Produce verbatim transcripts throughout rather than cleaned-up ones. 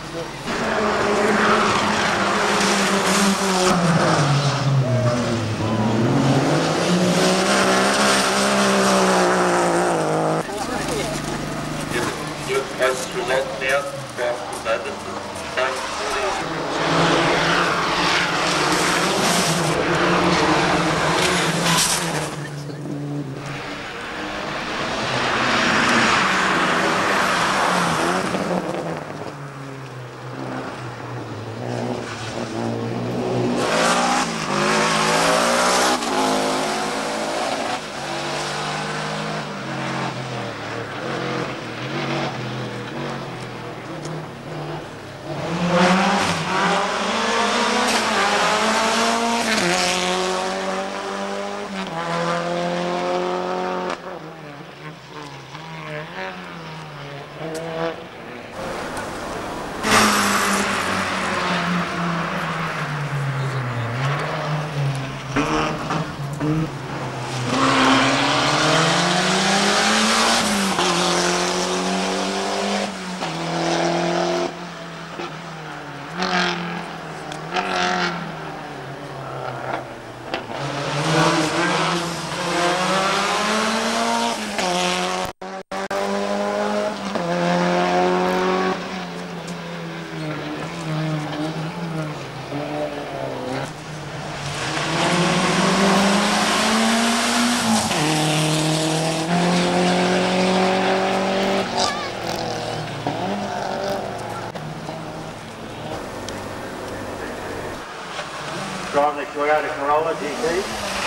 Driving the Toyota Corolla G T.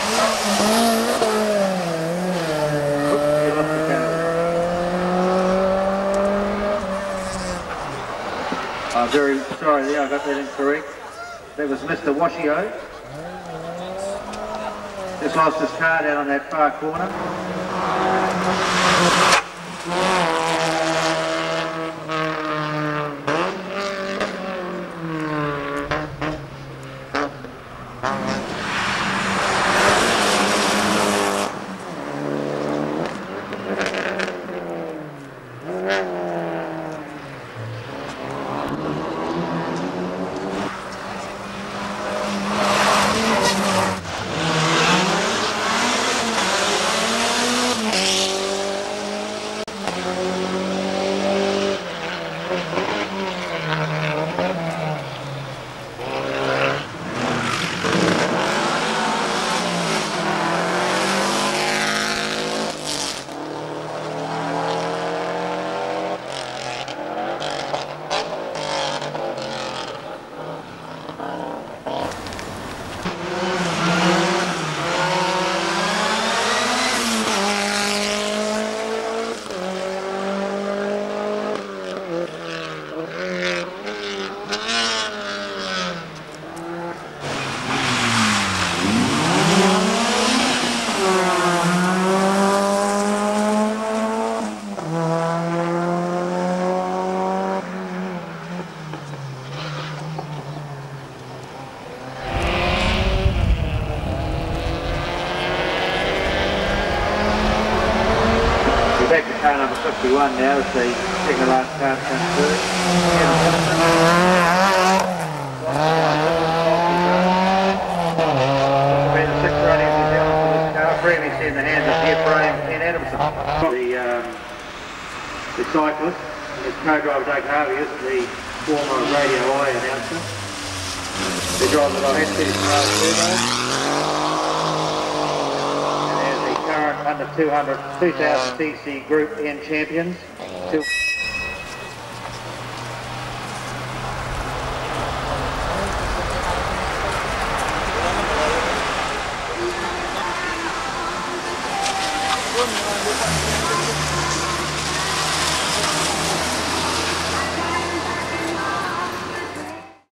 I'm very sorry there, I got that incorrect. That was Mister Washio. Just lost his car down on that far corner. Back to car number fifty-one now, it's the second last car to come through. Been the sixth running in New Zealand for this car, previously in the hands of Ephraim Ken Adamson. The, um, the cyclist, his co-driver Doug Harvey is the former Radio I announcer. They're driving the Rothmans International under two hundred, two thousand C C Group N champions. Two Good morning.